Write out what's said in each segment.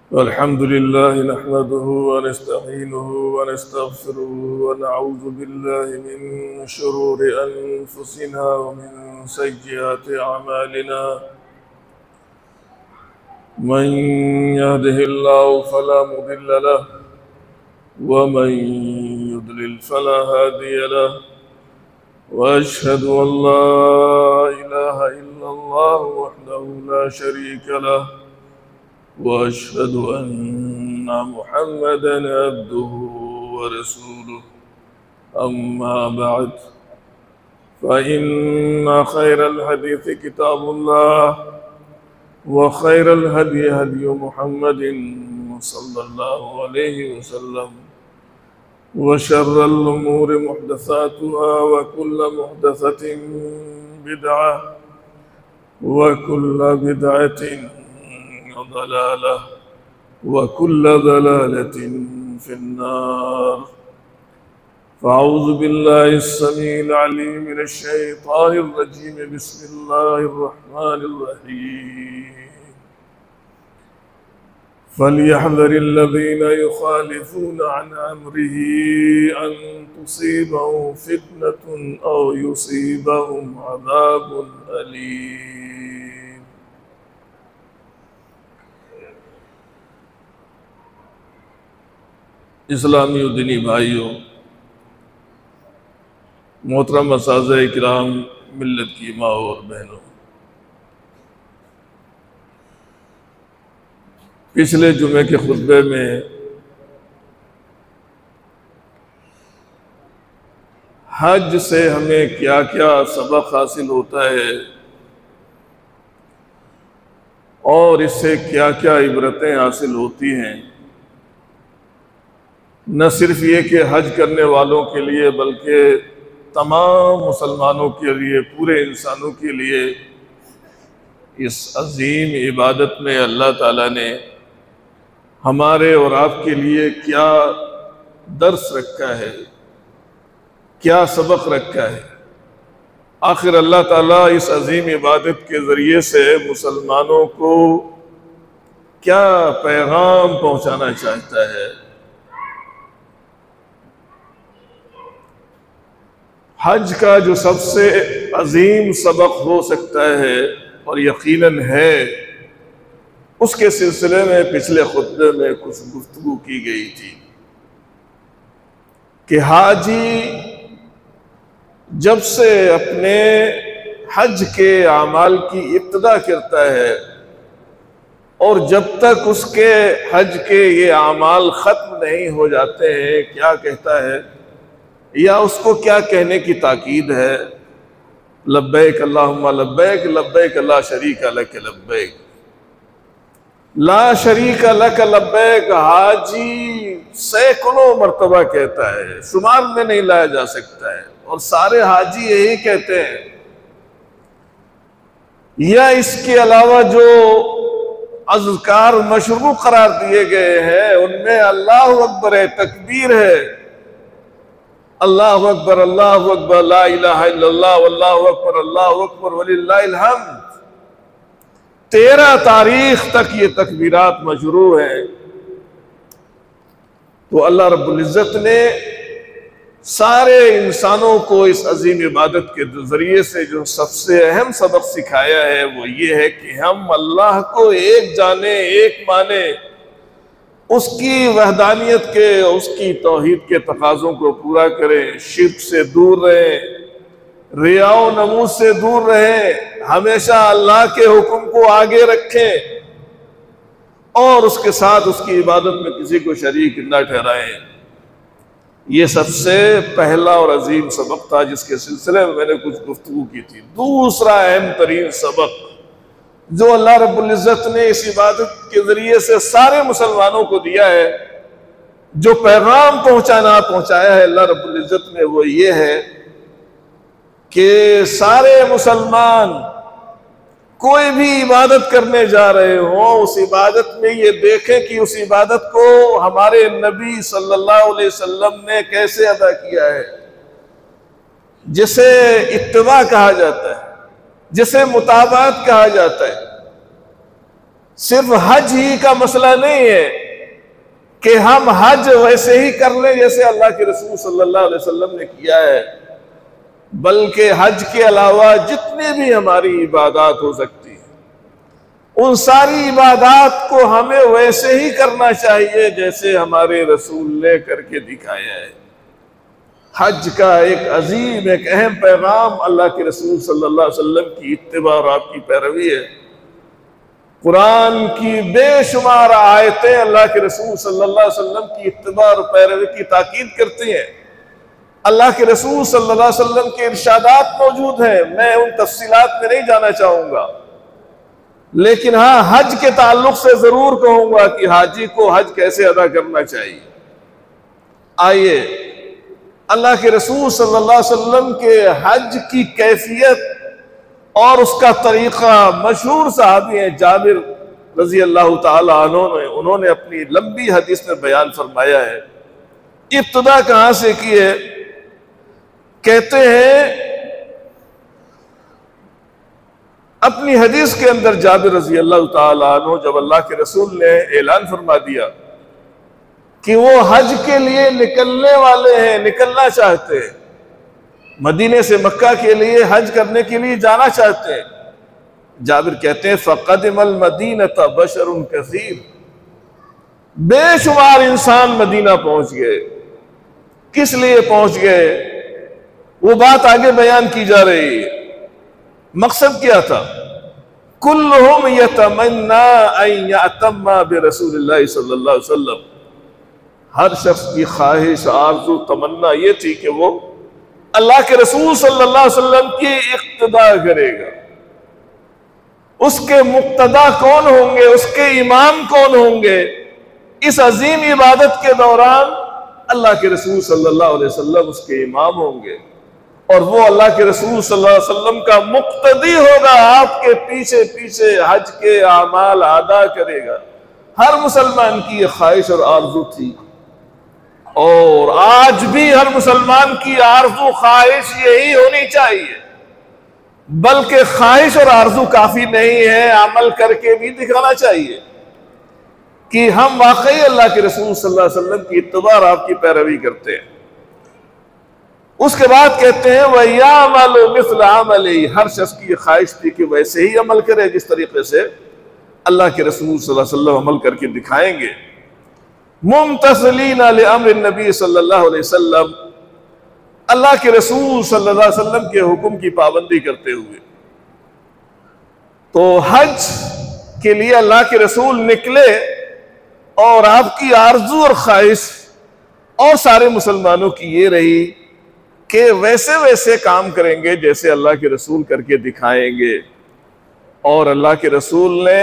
अल्हम्दुलिल्लाह नहमदुहु व नस्तईनुहु व नस्तगफिरुहु व नऊज़ु बिल्लाहि मिन शुरूरि अनफुसिना व मिन सय्यिआति अमालिना। मन यहदिहिल्लाहु फला मुदिल्ल लहु व मन युद्लिल फला हादिय लहु व अशहदु अन ला इलाहा इल्लल्लाह वहदहु ला शरीका लहु वअशहदु अन्ना मुहम्मदन अब्दुहु व रसूलुहु अम्मा बअद फ़इन्ना खैरल हदीस किताबुल्लाह व खैरल हदी हदी मुहम्मदिन सल्लल्लाहु अलैहि वसल्लम व शर्रल उमूरि मुहदसातुहा व कुल्लु मुहदसतिन बिदअह व कुल्लु बिदअतिन ज़लालह व कुल्लु ज़लालतिन फिन्नार। फ़अऊज़ु बिल्लाहिस समीइल अलीम मिनश शैतानिर रजीम। बिस्मिल्लाहिर रहमानिर रहीम। फ़लयहज़रिल लज़ीना युख़ालिफ़ूना अन अम्रिही अन तुसीबहुम फ़ित्नतुन औ युसीबहुम अज़ाबुन अलीम। इस्लामी और दीनी भाइयों, मोहतरम असाज़े इकराम, मिल्लत की माँ और बहनों, पिछले जुमे के खुतबे में हज से हमें क्या क्या सबक हासिल होता है और इससे क्या क्या इबरतें हासिल होती हैं, न सिर्फ ये कि हज करने वालों के लिए बल्कि तमाम मुसलमानों के लिए, पूरे इंसानों के लिए इस अजीम इबादत में अल्लाह ताला ने हमारे और आपके लिए क्या दर्स रखा है, क्या सबक रखा है। आखिर अल्लाह ताला इस अजीम इबादत के ज़रिए से मुसलमानों को क्या पैगाम पहुंचाना चाहता है। हज का जो सबसे अजीम सबक हो सकता है और यकीनन है, उसके सिलसिले में पिछले खुतबे में कुछ गुफ्तगू की गई थी कि हाजी जब से अपने हज के अमाल की इब्तिदा करता है और जब तक उसके हज के ये अमाल ख़त्म नहीं हो जाते हैं, क्या कहता है या उसको क्या कहने की ताकीद है, लब्बैक अल्लाहुम्मा लब्बैक, लब्बैक ला शरीका लक लब्बैक, ला शरीका लक लब्बैक। हाजी सैकड़ों मर्तबा कहता है, शुमार में नहीं लाया जा सकता है, और सारे हाजी यही कहते हैं। या इसके अलावा जो अज़कार मशरूब करार दिए गए हैं उनमें अल्लाहु अकबर है, तकबीर है, अल्लाहु अकबर, ला इलाहा इल्लल्लाह, वल्लाहु अकबर वलिल्लाहिल हम्द। 13 तारीख तक ये तकबीरात मशरू हैं। तो अल्लाह रब्बुल इज़्ज़त ने सारे इंसानों को इस अजीम इबादत के जरिए से जो सबसे अहम सबक सिखाया है वो ये है कि हम अल्लाह को एक जाने, एक माने, उसकी वहदानियत के, उसकी तौहीद के तकाज़ों को पूरा करें, शिर्क से दूर रहें, रिया व नमूज़ से दूर रहें, हमेशा अल्लाह के हुक्म को आगे रखें और उसके साथ उसकी इबादत में किसी को शरीक न ठहराएं। ये सबसे पहला और अजीम सबक था जिसके सिलसिले में मैंने कुछ गुफ्तगू की थी। दूसरा अहम तरीन सबक जो अल्लाह रब्बुल इज़्ज़त ने इस इबादत के जरिए से सारे मुसलमानों को दिया है, जो पैगाम पहुंचाया है अल्लाह रब्बुल इज़्ज़त ने, वो ये है कि सारे मुसलमान कोई भी इबादत करने जा रहे हो, उस इबादत में ये देखें कि उस इबादत को हमारे नबी सल्लल्लाहु अलैहि वसल्लम ने कैसे अदा किया है, जिसे इत्तिबा कहा जाता है, जिसे मुताबात कहा जाता है। सिर्फ हज ही का मसला नहीं है कि हम हज वैसे ही कर लें जैसे अल्लाह के रसूल सल्लल्लाहु अलैहि वसल्लम ने किया है, बल्कि हज के अलावा जितनी भी हमारी इबादत हो सकती है उन सारी इबादत को हमें वैसे ही करना चाहिए जैसे हमारे रसूल ने करके दिखाया है। हज का एक अजीम, एक अहम पैगाम अल्लाह के रसूल सल्लल्लाहु अलैहि वसल्लम की इत्तिबा और आपकी पैरवी है। कुरान की बेशुमार आयतें अल्लाह के रसूल सल्लल्लाहु अलैहि वसल्लम की इत्तिबा और पैरवी की ताकीद करती हैं। अल्लाह के रसूल सल्लल्लाहु अलैहि वसल्लम के इरशादात मौजूद हैं, मैं उन तफसीलात में नहीं जाना चाहूंगा, लेकिन हाँ हज के ताल्लुक से जरूर कहूंगा कि हाजी को हज कैसे अदा करना चाहिए। आइए अल्लाह के रसूल सल्लल्लाहु अलैहि वसल्लम के हज की कैफियत और उसका तरीका, मशहूर सहाबी हैं जाबिर रजी अल्लाह ताला अन्हु ने, उन्होंने अपनी लंबी हदीस में बयान फरमाया है। इब्तिदा कहां से की है? कहते हैं अपनी हदीस के अंदर जाबिर रजी अल्लाह ताला अन्हु, जब अल्लाह के रसूल ने ऐलान फरमा दिया कि वो हज के लिए निकलने वाले हैं, निकलना चाहते हैं, मदीने से मक्का के लिए हज करने के लिए जाना चाहते हैं, जाबिर कहते हैं फ़क़दिमल मदीनता बशरुन कसीर, बेशुमार इंसान मदीना पहुंच गए। किस लिए पहुंच गए? वो बात आगे बयान की जा रही है। मकसद क्या था? कुल्लुहुम यतमन्ना अन यअतम्मा बिरसूलिल्लाह सल्लल्लाहु अलैहि वसल्लम, हर शख्स की ख्वाहिश, आरज़ू, तमन्ना ये थी कि वो अल्लाह के रसूल सल्लल्लाहु अलैहि वसल्लम की इक्तिदा करेगा। उसके मुक्तदा कौन होंगे, उसके इमाम कौन होंगे? इस अजीम इबादत के दौरान अल्लाह के रसूल सल्लल्लाहु अलैहि वसल्लम उसके इमाम होंगे और वो अल्लाह के रसूल सल्लल्लाहु अलैहि वसल्लम का मुक्तदी होगा, आपके पीछे पीछे हज के आमाल अदा करेगा। हर मुसलमान की ये ख्वाहिश और आरज़ू थी और आज भी हर मुसलमान की आरज़ू ख्वाहिश यही होनी चाहिए। बल्कि ख्वाहिश और आरज़ू काफी नहीं है, अमल करके भी दिखाना चाहिए कि हम वाकई अल्लाह के रसूल सल्लल्लाहु अलैहि वसल्लम की इत्तिबा और आपकी पैरवी करते हैं। उसके बाद कहते हैं वयअमलु मिस्ल अमली, हर शख्स की ख्वाहिश थी कि वैसे ही अमल करे जिस तरीके से अल्लाह के रसूल सल्लल्लाहु अलैहि वसल्लम अमल करके दिखाएंगे। मुमतसलीन लिअम्र नबी सल्लल्लाहु अलैहि वसल्लम, अल्लाह के रसूल सल्लल्लाहु अलैहि वसल्लम के हुक्म की पाबंदी करते हुए। तो हज के लिए अल्लाह के रसूल निकले और आपकी आरजू और ख्वाहिश और सारे मुसलमानों की ये रही कि वैसे वैसे काम करेंगे जैसे अल्लाह के रसूल करके दिखाएंगे। और अल्लाह के रसूल ने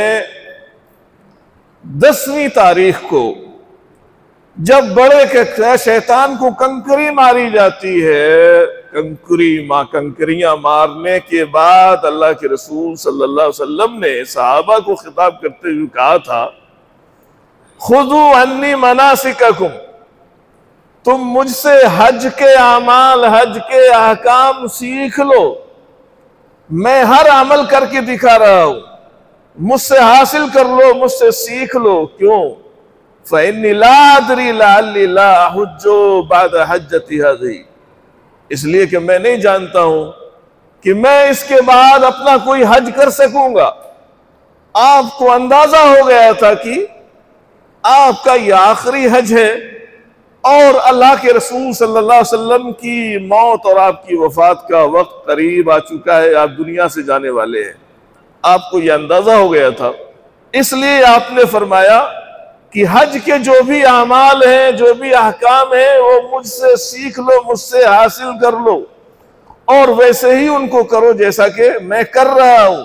10वीं तारीख को जब बड़े शैतान को कंकरी मारी जाती है, कंकरियां मारने के बाद अल्लाह के रसूल सल्लल्लाहु अलैहि वसल्लम ने सहाबा को खिताब करते हुए कहा था खुदू अन्नी मनासिककुम, तुम मुझसे हज के अमाल, हज के अहकाम सीख लो। मैं हर अमल करके दिखा रहा हूं, मुझसे हासिल कर लो, मुझसे सीख लो। क्यों? फ़इन्नी ला अदरी लअल्ली ला अहुज्जु बाद हज्जती हाज़ी, इसलिए कि मैं नहीं जानता हूं कि मैं इसके बाद अपना कोई हज कर सकूंगा। आपको अंदाजा हो गया था कि आपका यह आखिरी हज है और अल्लाह के रसूल सल्लल्लाहु अलैहि वसल्लम की मौत और आपकी वफात का वक्त करीब आ चुका है, आप दुनिया से जाने वाले हैं। आपको यह अंदाजा हो गया था, इसलिए आपने फरमाया कि हज के जो भी अमाल हैं, जो भी अहकाम हैं, वो मुझसे सीख लो, मुझसे हासिल कर लो और वैसे ही उनको करो जैसा कि मैं कर रहा हूं।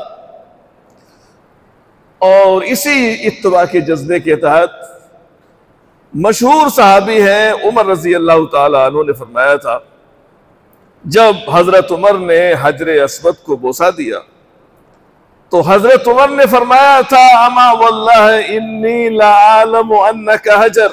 और इसी इत्तिबा के जज्बे के तहत मशहूर सहाबी हैं उमर रजी अल्लाह ताला अन्हु ने फरमाया था, जब हजरत उमर ने हजरे अस्वद को बोसा दिया तो हजरत उमर ने फरमाया था अमा वल्लाह इन्नी ला आलमु अन्नका हजर,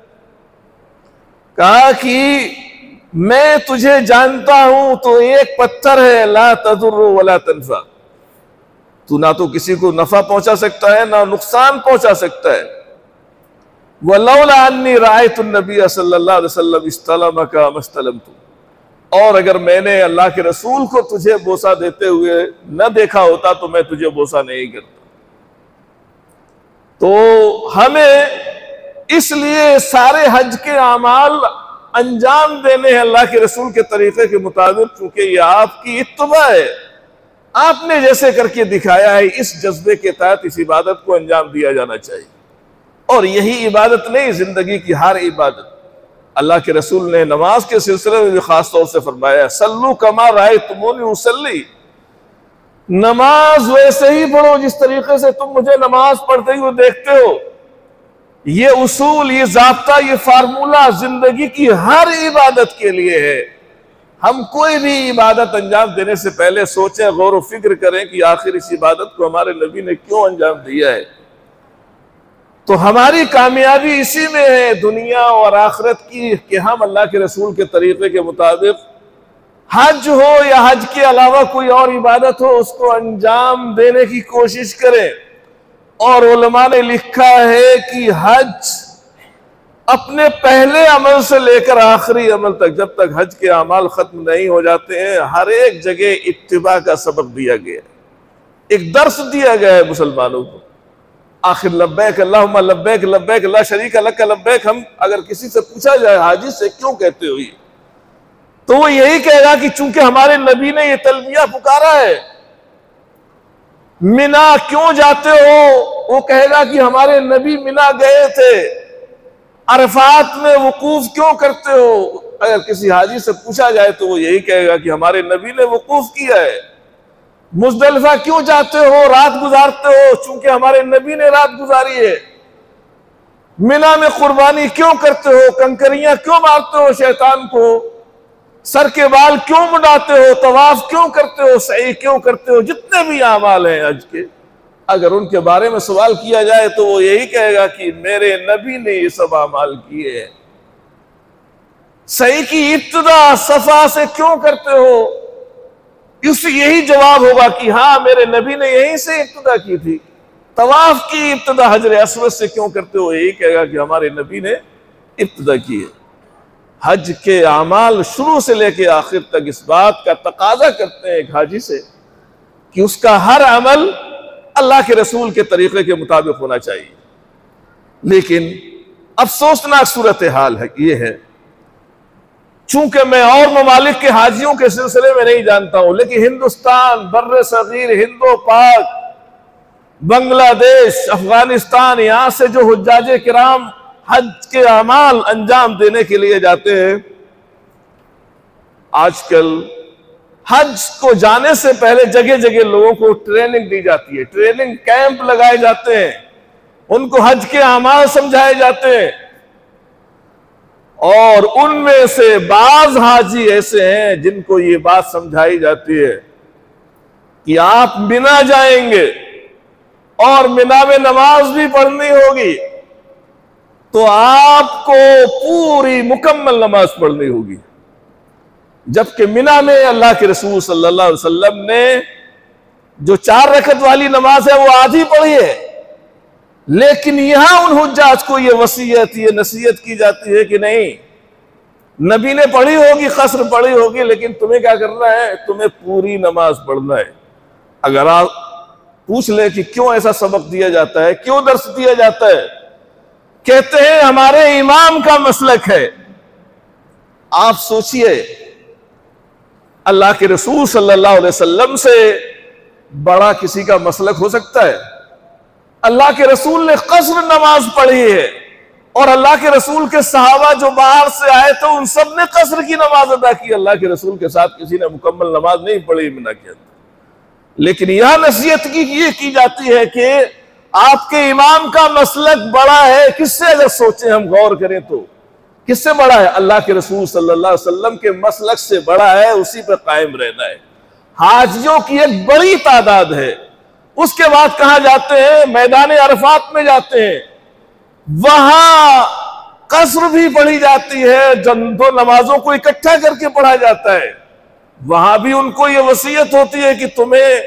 कहा कि मैं तुझे जानता हूं तो एक पत्थर है, ला तदुर्रु वला तनफा, तू ना तो किसी को नफा पहुंचा सकता है ना नुकसान पहुंचा सकता है। वलौला अन्नी रायतु नबी सल्लल्लाहु अलैहि वसल्लम इस्तलमका मस्तलमतु, और अगर मैंने अल्लाह के रसूल को तुझे बोसा देते हुए न देखा होता तो मैं तुझे बोसा नहीं करता। तो हमें इसलिए सारे हज के अमाल अंजाम देने हैं अल्लाह के रसूल के तरीके के मुताबिक, क्योंकि ये आपकी इत्तबा है, आपने जैसे करके दिखाया है इस जज्बे के तहत इस इबादत को अंजाम दिया जाना चाहिए। और यही इबादत नहीं, जिंदगी की हर इबादत। अल्लाह के रसूल ने नमाज के सिलसिले में भी खास तौर से फरमाया, सल्लू कमा रायतुमूनी उसल्ली, नमाज वैसे ही पढ़ो जिस तरीके से तुम मुझे नमाज पढ़ते हुए देखते हो। ये उसूल, ये ज़ाब्ता, ये फार्मूला जिंदगी की हर इबादत के लिए है। हम कोई भी इबादत अंजाम देने से पहले सोचें, गौर व फिक्र करें कि आखिर इस इबादत को हमारे नबी ने क्यों अंजाम दिया है। तो हमारी कामयाबी इसी में है, दुनिया और आखिरत की, कि हम अल्लाह के रसूल के तरीके के मुताबिक हज हो या हज के अलावा कोई और इबादत हो उसको अंजाम देने की कोशिश करें। और उलमा ने लिखा है कि हज अपने पहले अमल से लेकर आखिरी अमल तक, जब तक हज के अमाल खत्म नहीं हो जाते हैं, हर एक जगह इत्तिबा का सबक दिया गया है, एक दर्स दिया गया है मुसलमानों को। आखिर लब्बैक अल्लाहुम्मा लब्बैक लब्बैक ला शरीका लक लब्बैक, हम अगर किसी से पूछा जाए हाजी से क्यों कहते हो ये, तो वो यही कहेगा कि चूंकि हमारे नबी ने ये तलबिया पुकारा है। मिना क्यों जाते हो, वो कहेगा कि हमारे नबी मिना गए थे। अरफात में वकूफ क्यों करते हो, अगर किसी हाजी से पूछा जाए तो वो यही कहेगा कि हमारे नबी ने वकूफ किया है। मुज़दलिफा क्यों जाते हो, रात गुजारते हो, चूंकि हमारे नबी ने रात गुजारी है। मिना में कुर्बानी क्यों करते हो, कंकरियां क्यों मारते हो शैतान को, सर के बाल क्यों मुड़ाते हो, तवाफ क्यों करते हो, सही क्यों करते हो, जितने भी अमाल हैं हज के, अगर उनके बारे में सवाल किया जाए तो वो यही कहेगा कि मेरे नबी ने ये सब अमाल किए हैं। सही की इब्तिदा सफा से क्यों करते हो, इससे यही जवाब होगा कि हाँ मेरे नबी ने यहीं से इब्तिदा की थी। तवाफ की इब्तिदा हजर अस्वद से क्यों करते हो, यही कहेगा कि हमारे नबी ने इब्तिदा की है। हज के अमाल शुरू से लेकर आखिर तक इस बात का तकाजा करते हैं एक हाजी से कि उसका हर अमल अल्लाह के रसूल के तरीके के मुताबिक होना चाहिए। लेकिन अफसोसनाक सूरत हाल है ये है, चूंकि मैं और ममालिक के हाजियों के सिलसिले में नहीं जानता हूं, लेकिन हिंदुस्तान, बर्र सगीर, हिंदो पाक, बांग्लादेश, अफगानिस्तान, यहां से जो हुज्जाजे किराम हज के अमाल अंजाम देने के लिए जाते हैं, आजकल हज को जाने से पहले जगह जगह लोगों को ट्रेनिंग दी जाती है, ट्रेनिंग कैंप लगाए जाते हैं, उनको हज के अमाल समझाए जाते हैं। और उनमें से बाज हाजी ऐसे हैं जिनको ये बात समझाई जाती है कि आप मिना जाएंगे और मिना में नमाज भी पढ़नी होगी, तो आपको पूरी मुकम्मल नमाज पढ़नी होगी। जबकि मिना में अल्लाह के रसूल सल्लल्लाहु अलैहि वसल्लम ने जो 4 रकत वाली नमाज है वो आधी पढ़ी है, लेकिन यहां उन हुज्जाज को ये वसीयत, ये नसीहत की जाती है कि नहीं, नबी ने पढ़ी होगी, कसर पढ़ी होगी, लेकिन तुम्हें क्या करना है, तुम्हें पूरी नमाज पढ़ना है। अगर आप पूछ ले कि क्यों ऐसा सबक दिया जाता है, क्यों दर्स दिया जाता है, कहते हैं हमारे इमाम का मसलक है। आप सोचिए, अल्लाह के रसूल सल्लल्लाहु अलैहि वसल्लम से बड़ा किसी का मसलक हो सकता है? अल्लाह के रसूल ने कसर नमाज पढ़ी है, और अल्लाह के रसूल के सहाबा जो बाहर से आए थे उन सब ने कसर की नमाज अदा की। अल्लाह के रसूल के साथ किसी ने मुकम्मल नमाज नहीं पढ़ी मिना के अंदर। लेकिन यह नसीहत ये की जाती है कि आपके इमाम का मसलक बड़ा है। किससे अगर सोचें, हम गौर करें तो किससे बड़ा है? अल्लाह के रसूल सल्लल्लाहु अलैहि वसल्लम के मसलक से बड़ा है, उसी पर कायम रहना है। हाजियों की एक बड़ी तादाद है। उसके बाद कहां जाते हैं? मैदान अरफात में जाते हैं, वहां कसर भी पढ़ी जाती है, दो नमाजों को इकट्ठा करके पढ़ा जाता है। वहां भी उनको यह वसीयत होती है कि तुम्हें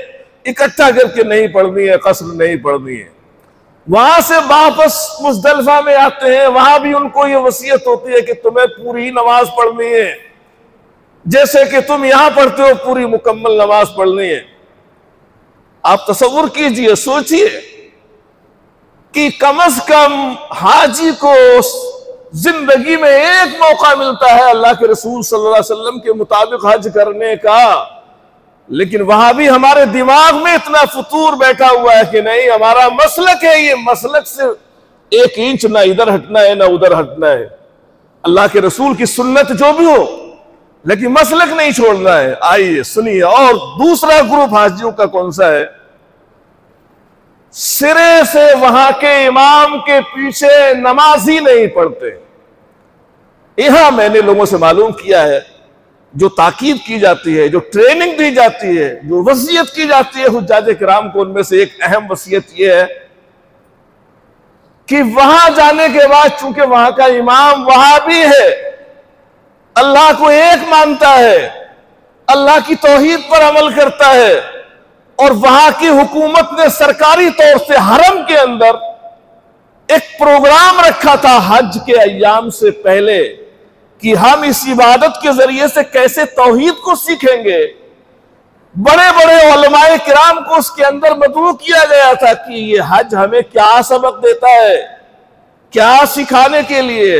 इकट्ठा करके नहीं पढ़नी है, कसर नहीं पढ़नी है। वहां से वापस मुजदलिफा में आते हैं, वहां भी उनको ये वसीयत होती है कि तुम्हें पूरी नमाज पढ़नी है, जैसे कि तुम यहां पढ़ते हो, पूरी मुकम्मल नमाज पढ़नी है। आप तसव्वुर कीजिए, सोचिए कि कम से कम हाजी को जिंदगी में एक मौका मिलता है अल्लाह के रसूल सल्लल्लाहु अलैहि वसल्लम के मुताबिक हज करने का, लेकिन वहां भी हमारे दिमाग में इतना फतूर बैठा हुआ है कि नहीं, हमारा मसलक है, ये मसलक से 1 इंच ना इधर हटना है ना उधर हटना है। अल्लाह के रसूल की सुन्नत जो भी हो, लेकिन मसलक नहीं छोड़ना है। आइए सुनिए। और दूसरा ग्रुप हाजियों का कौन सा है? सिरे से वहां के इमाम के पीछे नमाज ही नहीं पढ़ते। यहां मैंने लोगों से मालूम किया है, जो ताकीद की जाती है, जो ट्रेनिंग दी जाती है, जो वसीयत की जाती है हुज्जाज किराम को, उनमें से एक अहम वसीयत यह है कि वहां जाने के बाद, चूंकि वहां का इमाम वहाबी है, अल्लाह को एक मानता है, अल्लाह की तौहीद पर अमल करता है, और वहां की हुकूमत ने सरकारी तौर से हरम के अंदर एक प्रोग्राम रखा था हज के अय्याम से पहले कि हम इस इबादत के जरिए से कैसे तौहीद को सीखेंगे। बड़े बड़े उलमाए किराम को उसके अंदर मदऊ किया गया था कि ये हज हमें क्या सबक देता है, क्या सिखाने के लिए।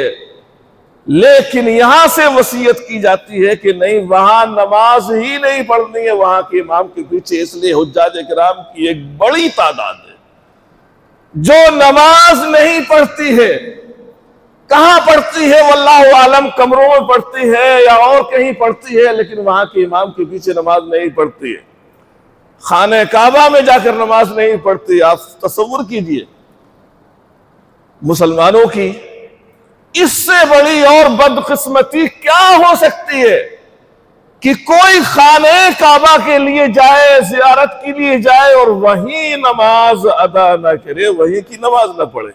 लेकिन यहां से वसीयत की जाती है कि नहीं, वहां नमाज ही नहीं पढ़नी है वहां के इमाम के पीछे। इसलिए हुज्जाज किराम की एक बड़ी तादाद है जो नमाज नहीं पढ़ती है। कहां पढ़ती है वल्लाहु आलम, कमरों में पढ़ती है या और कहीं पढ़ती है, लेकिन वहां के इमाम के पीछे नमाज नहीं पढ़ती है। खाने काबा में जाकर नमाज नहीं पढ़ती। आप तसव्वुर कीजिए, मुसलमानों की इससे बड़ी और बदकिस्मती क्या हो सकती है कि कोई खाने काबा के लिए जाए, जियारत के लिए जाए, और वहीं नमाज अदा ना करे, वहीं की नमाज ना पढ़े।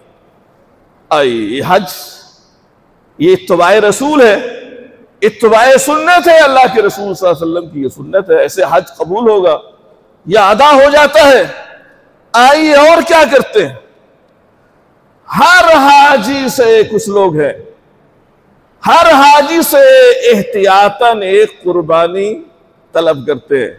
आई हज ये इत्तबाए रसूल है, इत्तबाए सुन्नत है, अल्लाह के रसूल सल्लल्लाहु अलैहि वसल्लम की ये सुन्नत है। ऐसे हज कबूल होगा या अदा हो जाता है। आइए और क्या करते हैं? हर हाजी से, कुछ लोग हैं, हर हाजी से एहतियातन एक कुर्बानी तलब करते हैं।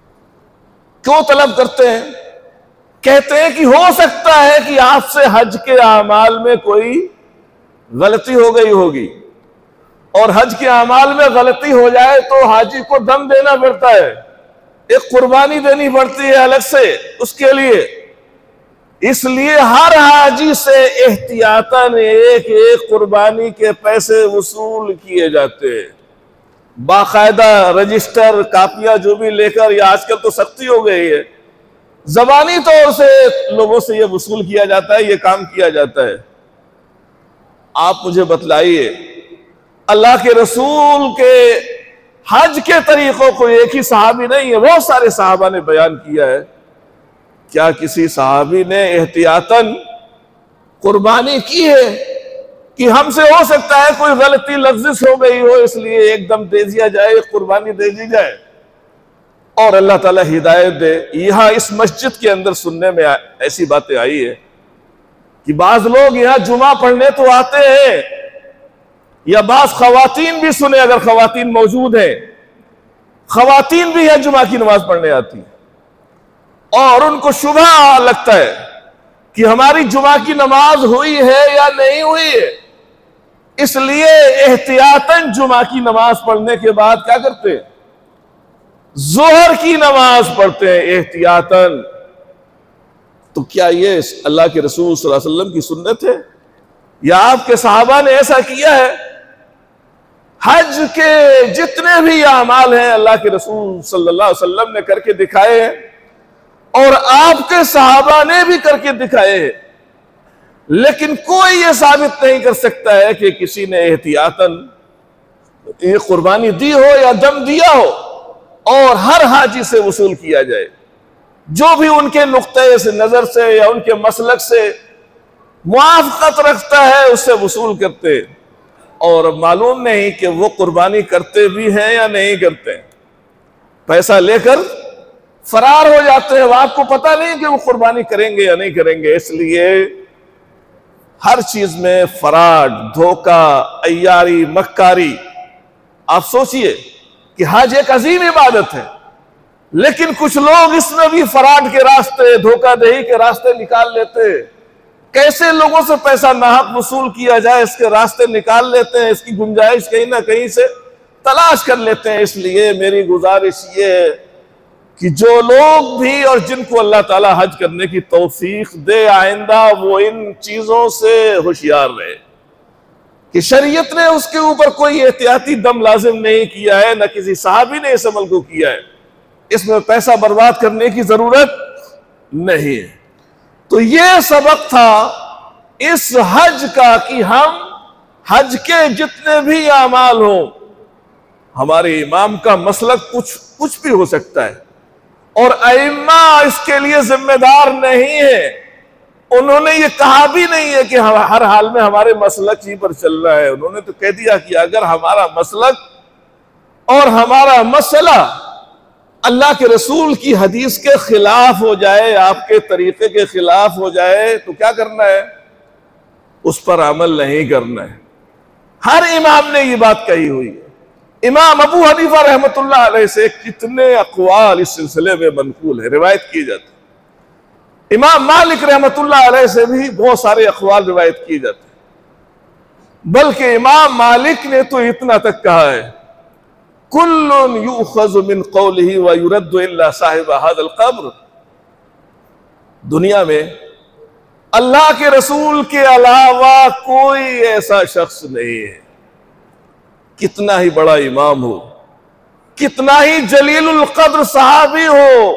क्यों तलब करते हैं? कहते हैं कि हो सकता है कि आपसे हज के अमाल में कोई गलती हो गई होगी, और हज के अमाल में गलती हो जाए तो हाजी को दम देना पड़ता है, एक कुर्बानी देनी पड़ती है अलग से उसके लिए। इसलिए हर हाजी से एहतियातन एक एक कुर्बानी के पैसे वसूल किए जाते हैं, बाकायदा रजिस्टर कापियां जो भी लेकर, या आजकल तो सख्ती हो गई है, जबानी तौर से लोगों से यह वसूल किया जाता है, यह काम किया जाता है। आप मुझे बतलाइए, अल्लाह के रसूल के हज के तरीकों को एक ही सहाबी नहीं है, बहुत सारे सहाबा ने बयान किया है। क्या किसी सहाबी ने एहतियातन कुर्बानी की है कि हमसे हो सकता है कोई गलती लफ्जिश हो गई हो, इसलिए एकदम दे दिया जाए, कुर्बानी दे दी जाए और अल्लाह ताला हिदायत दे? यहां इस मस्जिद के अंदर सुनने में ऐसी बातें आई है कि बाज लोग यहां जुमा पढ़ने तो आते हैं, या बाज खवातीन भी सुने, अगर खवातीन मौजूद है, खवातीन भी है जुमा की नमाज पढ़ने आती है, और उनको शुबह लगता है कि हमारी जुमा की नमाज हुई है या नहीं हुई है। इसलिए एहतियातन जुमा की नमाज पढ़ने के बाद क्या करते हैं? जोहर की नमाज पढ़ते हैं एहतियातन। तो क्या ये अल्लाह के रसूल सल्लल्लाहु अलैहि वसल्लम की सुन्नत है, या आपके सहाबा ने ऐसा किया है? हज के जितने भी अमाल हैं अल्लाह के रसूल सल्लल्लाहु अलैहि वसल्लम ने करके दिखाए हैं, और आपके सहाबा ने भी करके दिखाए हैं, लेकिन कोई यह साबित नहीं कर सकता है कि किसी ने एहतियातन ये कुर्बानी दी हो या दम दिया हो और हर हाजी से वसूल किया जाए। जो भी उनके नुक्ते से नजर से या उनके मसलक से मुआफ़क़त रखता है उससे वसूल करते, और मालूम नहीं कि वो कुर्बानी करते भी हैं या नहीं करते। पैसा लेकर फरार हो जाते हैं, वो आपको पता नहीं कि वो कुर्बानी करेंगे या नहीं करेंगे। इसलिए हर चीज में फराड, धोखा, अय्यारी, मक्कारी। आप सोचिए कि हज एक अजीम इबादत है, लेकिन कुछ लोग इसमें भी फराड के रास्ते, धोखाधड़ी के रास्ते निकाल लेते हैं। कैसे लोगों से पैसा नाहक वसूल किया जाए, इसके रास्ते निकाल लेते हैं, इसकी गुंजाइश कहीं ना कहीं से तलाश कर लेते हैं। इसलिए मेरी गुजारिश ये है कि जो लोग भी और जिनको अल्लाह ताला हज करने की तौफीक दे, आइंदा वो इन चीजों से होशियार रहे कि शरीयत ने उसके ऊपर कोई एहतियाती दम लाजिम नहीं किया है, न किसी सहाबी ने इस अमल को किया है। इसमें पैसा बर्बाद करने की जरूरत नहीं है। तो ये सबक था इस हज का कि हम हज के जितने भी अमाल हों, हमारे इमाम का मसलक कुछ भी हो सकता है और अइम्मा इसके लिए जिम्मेदार नहीं है। उन्होंने ये कहा भी नहीं है कि हर हाल में हमारे मसलक ही पर चल रहा है। उन्होंने तो कह दिया कि अगर हमारा मसलक और हमारा मसला अल्लाह के रसूल की हदीस के खिलाफ हो जाए, आपके तरीके के खिलाफ हो जाए, तो क्या करना है? उस पर अमल नहीं करना है। हर इमाम ने ये बात कही हुई है। इमाम अबू हनीफा रहमतुल्लाह अलैह से कितने अक़वाल इस सिलसिले में मनक़ूल है, रिवायत की जाती है। इमाम मालिक रहमतुल्लाह अलैह से भी बहुत सारे अक़वाल रिवायत किए जाते हैं। बल्कि इमाम मालिक ने तो इतना तक कहा है, कुल्लुन युख़ज़ु मिन क़ौलिही व युरद्दु इल्ला साहिब हाज़ल क़ब्र। दुनिया में अल्लाह के रसूल के अलावा कोई ऐसा शख्स नहीं है, कितना ही बड़ा इमाम हो, कितना ही जलीलुल क़द्र सहाबी हो,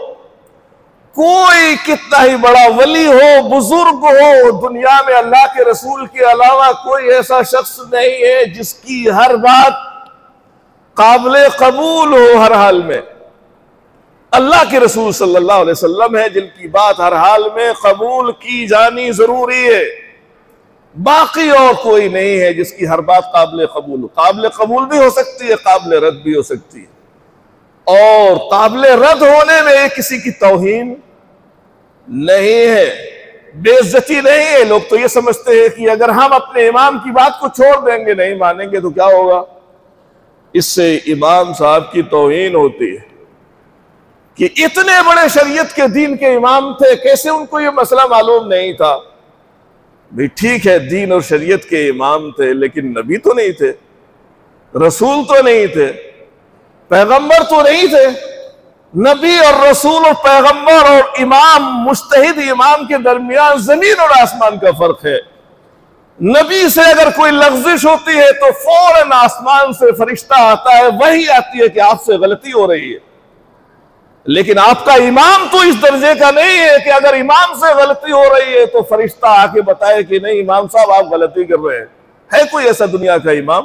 कोई कितना ही बड़ा वली हो, बुजुर्ग हो, दुनिया में अल्लाह के रसूल के अलावा कोई ऐसा शख्स नहीं है जिसकी हर बात काबिल कबूल हो हर हाल में। अल्लाह के रसूल सल्लल्लाहु अलैहि वसल्लम है जिनकी बात हर हाल में कबूल की जानी जरूरी है। बाकी और कोई नहीं है जिसकी हर बात काबिल कबूल हो। काबिल कबूल भी हो सकती है, काबिल रद्द भी हो सकती है, और काबिल रद्द होने में किसी की तौहीन नहीं है, बेइज्जती नहीं है। लोग तो ये समझते हैं कि अगर हम अपने इमाम की बात को छोड़ देंगे, नहीं मानेंगे, तो क्या होगा? इससे इमाम साहब की तौहीन होती है कि इतने बड़े शरीयत के दीन के इमाम थे, कैसे उनको ये मसला मालूम नहीं था? भाई ठीक है, दीन और शरीयत के इमाम थे, लेकिन नबी तो नहीं थे, रसूल तो नहीं थे, पैगंबर तो नहीं थे। नबी और रसूल और पैगंबर और इमाम, मुज्तहिद इमाम के दरमियान जमीन और आसमान का फर्क है। नबी से अगर कोई लफ्जिश होती है तो फौरन आसमान से फरिश्ता आता है, वही आती है कि आपसे गलती हो रही है। लेकिन आपका इमाम तो इस दर्जे का नहीं है कि अगर इमाम से गलती हो रही है तो फरिश्ता आके बताए कि नहीं इमाम साहब आप गलती कर रहे हैं। है कोई ऐसा दुनिया का इमाम?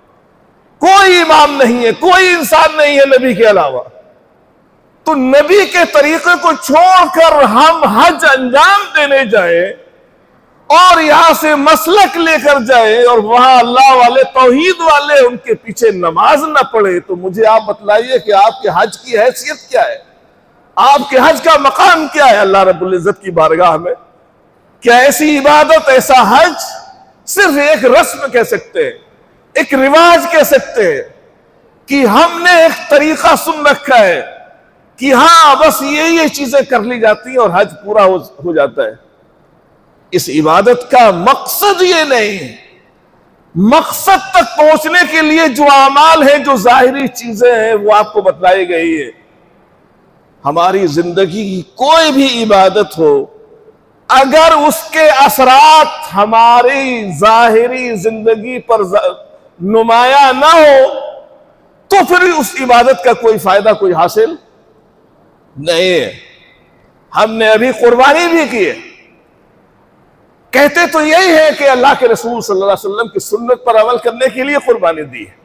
कोई इमाम नहीं है, कोई इंसान नहीं है नबी के अलावा। तो नबी के तरीके को छोड़कर हम हज अंजाम देने जाए और यहां से मसलक लेकर जाए और वहां अल्लाह वाले, तौहीद वाले उनके पीछे नमाज न पढ़े, तो मुझे आप बतलाइए कि आपके हज की हैसियत क्या है? आपके हज का मकाम क्या है अल्लाह रब्बुल इज्जत की बारगाह में? क्या ऐसी इबादत, ऐसा हज सिर्फ एक रस्म कह सकते हैं, एक रिवाज कह सकते हैं कि हमने एक तरीका सुन रखा है कि हाँ बस ये चीजें कर ली जाती हैं और हज पूरा हो जाता है? इस इबादत का मकसद ये नहीं है। मकसद तक पहुंचने के लिए जो अमाल है, जो जाहिरी चीजें हैं, वो आपको बतलाई गई है। हमारी जिंदगी की कोई भी इबादत हो, अगर उसके असरात हमारी जाहिरी जिंदगी पर नुमाया ना हो, तो फिर उस इबादत का कोई फायदा, कोई हासिल नहीं है। हमने अभी कुर्बानी भी की है, कहते तो यही है कि अल्लाह के रसूल सल्लल्लाहु अलैहि वसल्लम की सुन्नत पर अमल करने के लिए कुर्बानी दी है।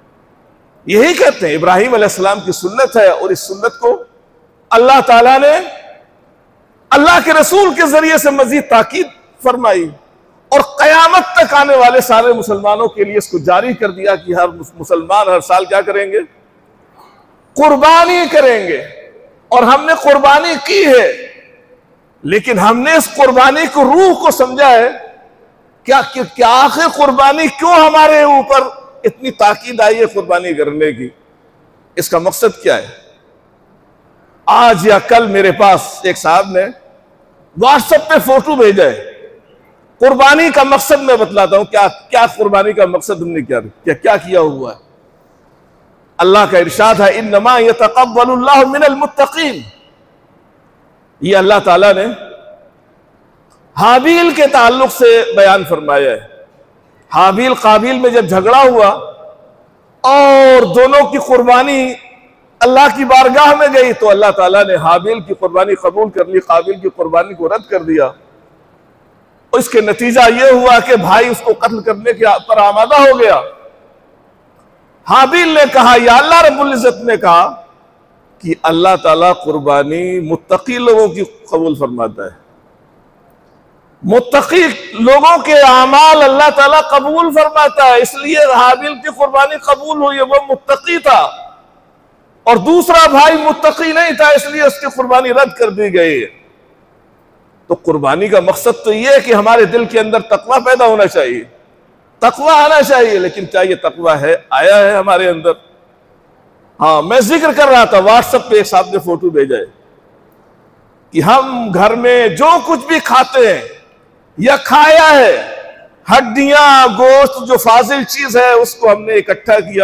यही कहते हैं इब्राहिम अलैहिस्सलाम की सुन्नत है, और इस सुन्नत को अल्लाह ताला ने अल्लाह के रसूल के जरिए से मजीद ताकीद फरमाई और कयामत तक आने वाले सारे मुसलमानों के लिए इसको जारी कर दिया कि हर मुसलमान हर साल क्या करेंगे? कुर्बानी करेंगे। और हमने कुर्बानी की है, लेकिन हमने इस कुर्बानी को रूह को समझा है क्या आखिर कुर्बानी क्यों हमारे ऊपर इतनी ताकीद आई है कुर्बानी करने की, इसका मकसद क्या है। आज या कल मेरे पास एक साहब ने व्हाट्सएप पे फोटो भेजा है, कुर्बानी का मकसद मैं बतलाता हूं क्या क्या कुर्बानी का मकसद हमने क्या किया हुआ है। अल्लाह का इरशाद है, इन्नमा यतक़ब्बलुल्लाहु मिनल मुत्तक़ीन। ये अल्लाह ताला ने हाबील के ताल्लुक से बयान फरमाया है। हाबील काबिल में जब झगड़ा हुआ और दोनों की कुर्बानी अल्लाह की बारगाह में गई, तो अल्लाह ताला ने हाबील की कुर्बानी कबूल कर ली, काबिल की कुर्बानी को रद्द कर दिया। और इसके नतीजा यह हुआ कि भाई उसको कत्ल करने के पर आमादा हो गया। हाबील ने कहा, या अल्लाह रब्बुल इज्जत ने कहा कि अल्लाह ताला कुर्बानी मुत्तकी लोगों की कबूल फरमाता है, मुत्तकी लोगों के आमाल अल्लाह ताला कबूल फरमाता है। इसलिए हाबील की कुर्बानी कबूल हुई, वो मुत्तकी था, और दूसरा भाई मुत्तकी नहीं था, इसलिए उसकी कुर्बानी रद्द कर दी गई। तो कुर्बानी का मकसद तो यह है कि हमारे दिल के अंदर तकवा पैदा होना चाहिए, तकवा आना चाहिए। लेकिन क्या ये तकवा है, आया है हमारे अंदर? हाँ, मैं जिक्र कर रहा था, व्हाट्सएप पे एक साहब ने फोटो भेजा है कि हम घर में जो कुछ भी खाते हैं या खाया है, हड्डियां गोश्त जो फाजिल चीज है, उसको हमने इकट्ठा किया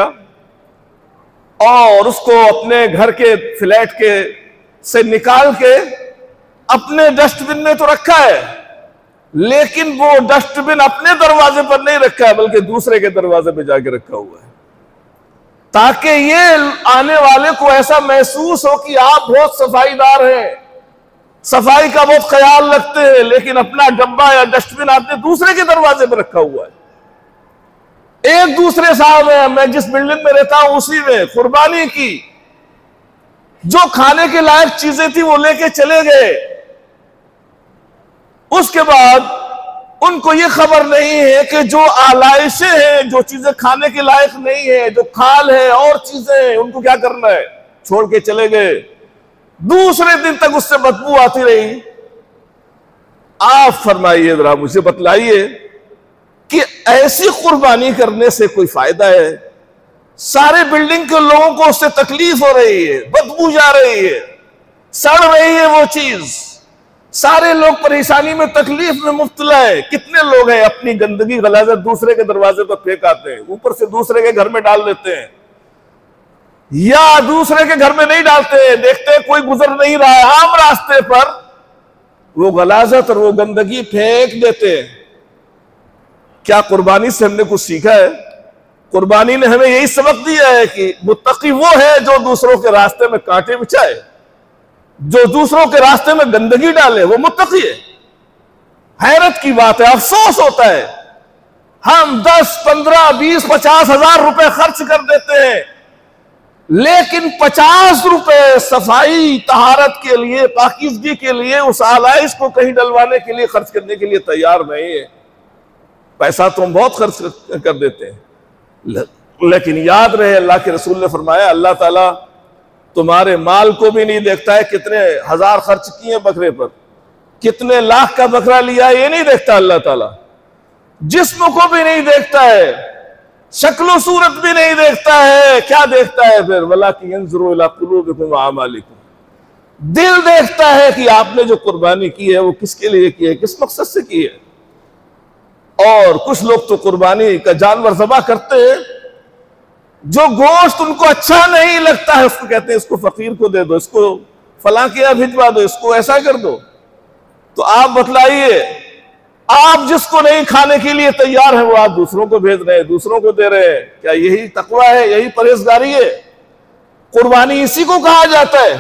और उसको अपने घर के फ्लैट के से निकाल के अपने डस्टबिन में तो रखा है, लेकिन वो डस्टबिन अपने दरवाजे पर नहीं रखा है, बल्कि दूसरे के दरवाजे पे जाके रखा हुआ है, ताकि ये आने वाले को ऐसा महसूस हो कि आप बहुत सफाईदार हैं, सफाई का बहुत ख्याल रखते हैं, लेकिन अपना डब्बा या डस्टबिन आपने दूसरे के दरवाजे पर रखा हुआ है। एक दूसरे साहब है, मैं जिस बिल्डिंग में रहता हूं उसी में कुर्बानी की, जो खाने के लायक चीजें थी वो लेके चले गए। उसके बाद उनको ये खबर नहीं है कि जो आलाइशें हैं, जो चीजें खाने के लायक नहीं है, जो खाल है और चीजें हैं, उनको क्या करना है, छोड़ के चले गए। दूसरे दिन तक उससे बदबू आती रही। आप फरमाइए, जरा मुझे बतलाइए कि ऐसी कुर्बानी करने से कोई फायदा है? सारे बिल्डिंग के लोगों को उससे तकलीफ हो रही है, बदबू जा रही है, सड़ रही है वो चीज, सारे लोग परेशानी में तकलीफ में मुब्तला है। कितने लोग हैं अपनी गंदगी गलाजत दूसरे के दरवाजे पर फेंक आते हैं, ऊपर से दूसरे के घर में डाल देते हैं, या दूसरे के घर में नहीं डालते हैं, देखते हैं कोई गुजर नहीं रहा है, आम रास्ते पर वो गलाजत और वो गंदगी फेंक देते हैं। क्या कुर्बानी से हमने कुछ सीखा है? कुर्बानी ने हमें यही सबक दिया है कि मुत्तकी वो है जो दूसरों के रास्ते में कांटे बिछाए, जो दूसरों के रास्ते में गंदगी डाले, वो मुत्तकी है। हैरत की बात है, अफसोस होता है, हम 10, 15, 20, 50 हजार रुपए खर्च कर देते हैं, लेकिन 50 रुपए सफाई तहारत के लिए, पाकीज़गी के लिए, उस आलाइश को कहीं डलवाने के लिए खर्च करने के लिए तैयार नहीं है। पैसा तो हम बहुत खर्च कर देते हैं, लेकिन याद रहे अल्लाह के रसूल ने फरमाया, अल्लाह ताला तुम्हारे माल को भी नहीं देखता है, कितने हजार खर्च किए बकरे पर, कितने लाख का बकरा लिया, ये नहीं देखता अल्लाह ताला। जिस्म को भी नहीं देखता है, शक्लो सूरत भी नहीं देखता है, क्या देखता है फिर? वलाकिन यंज़ुरु इला कुलूबिकुम व अमालिकुम। दिल देखता है कि आपने जो कुर्बानी की है वो किसके लिए की है, किस मकसद से की है। और कुछ लोग तो कुर्बानी का जानवर ज़बह करते हैं, जो गोश्त उनको अच्छा नहीं लगता है उसको कहते हैं इसको फकीर को दे दो, इसको फलां के यहाँ भिजवा दो, इसको ऐसा कर दो। तो आप बतलाइए, आप जिसको नहीं खाने के लिए तैयार है वो आप दूसरों को भेज रहे हैं, दूसरों को दे रहे हैं। क्या यही तकवा है, यही परहेजगारी है? कुर्बानी इसी को कहा जाता है।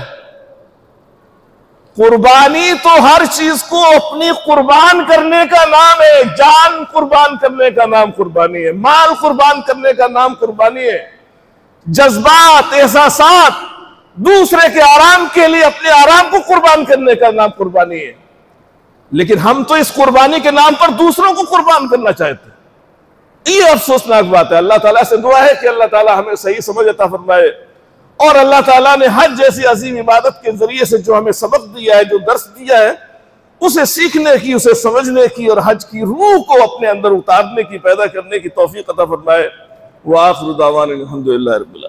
कुर्बानी तो हर चीज को अपनी कुर्बान करने का नाम है, जान कुर्बान करने का नाम कुर्बानी है, माल कुर्बान करने का नाम कुर्बानी है, जज्बात, एहसासात, दूसरे के आराम के लिए अपने आराम को कुर्बान करने का नाम कुर्बानी है। लेकिन हम तो इस कुर्बानी के नाम पर दूसरों को कुर्बान करना चाहते हैं। ये अफसोसनाक बात है। अल्लाह ताला से दुआ है कि अल्लाह ताला हमें सही समझ अता फरमाए और अल्लाह ताला ने हज जैसी अजीम इबादत के जरिए से जो हमें सबक दिया है, जो दर्स दिया है, उसे सीखने की, उसे समझने की और हज की रूह को अपने अंदर उतारने की, पैदा करने की तौफीक अता फरमाए। व आखिरु दावाना अल्हम्दुलिल्लाहि रब्बिल आलमीन।